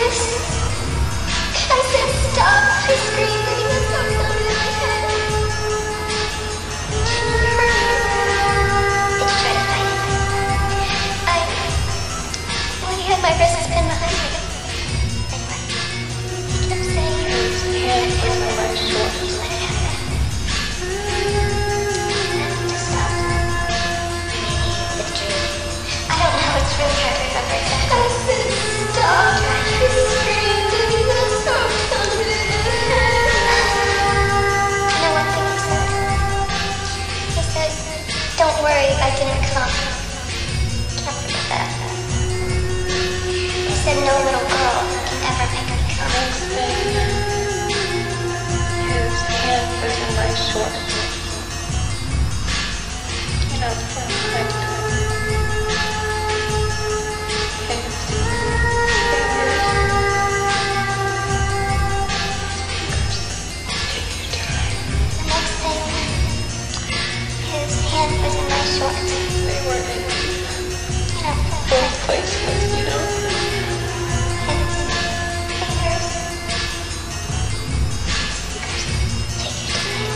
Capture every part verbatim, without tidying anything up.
I said stop. I screamed and he was so loud in my head. Did you try to fight him? I... Well, he had my wrist pinned behind me. And what? He kept saying... His hand was on my shoulder. Just let it happen. To stop. You mean he withdrew? I don't know. It's really hard to remember exactly. I said stop. I screamed and he was so loud in my head. You know one thing he said? He said, don't worry, I didn't come. Can't forget that. He said no little girl can ever make me come. Next thing, his hand was in my shorts. You know, from like his fingers. Take your time. The next thing, his hand was in my shorts. They were in You know, both places, you know. his fingers. Take your time.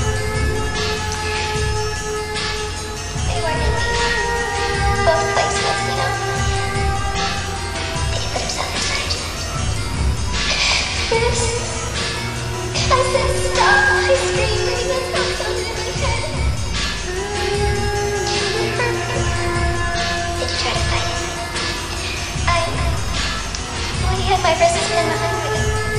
They were in both places, you know. Did he put himself inside you? Yes. I said stop. I screamed and he was so loud in my head. It hurt me. Did you try to fight him? I... Well, he had my wrist pinned behind me.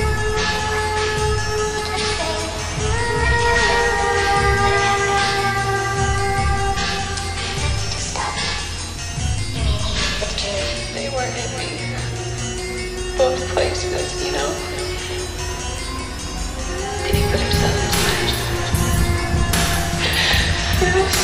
He kept saying, let it happen. Let it happen. To stop. You mean he withdrew? They were in me. Both places, you know. Did he put himself inside? Yes.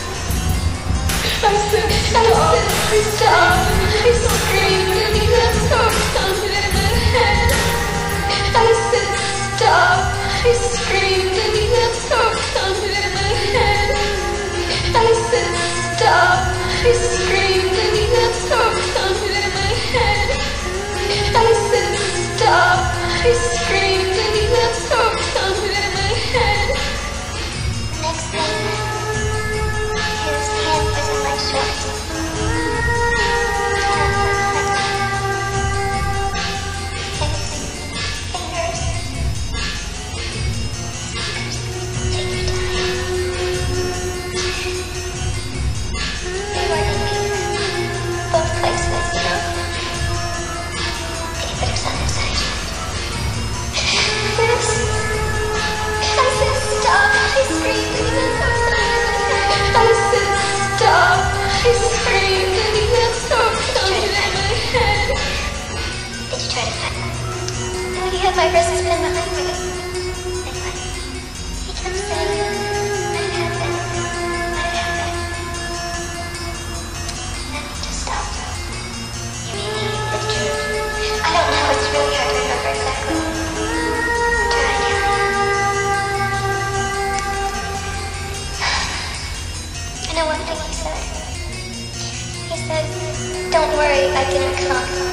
I said stop. I said stop. I screamed and he was so pounded in my head. I said stop. I screamed and he was so pounded in my head. I said stop. I screamed and he was so pounded in my head. I said stop. I screamed and he was so pounded in my head. Next thing, his hand was in my shorts. My wrist is pinned behind me. And what? He kept saying, let it happen. Let it happen. And then he just stopped. You mean he withdrew? I don't know. It's really hard to remember exactly. Try again. I know one thing he said. He said, don't worry, I didn't come.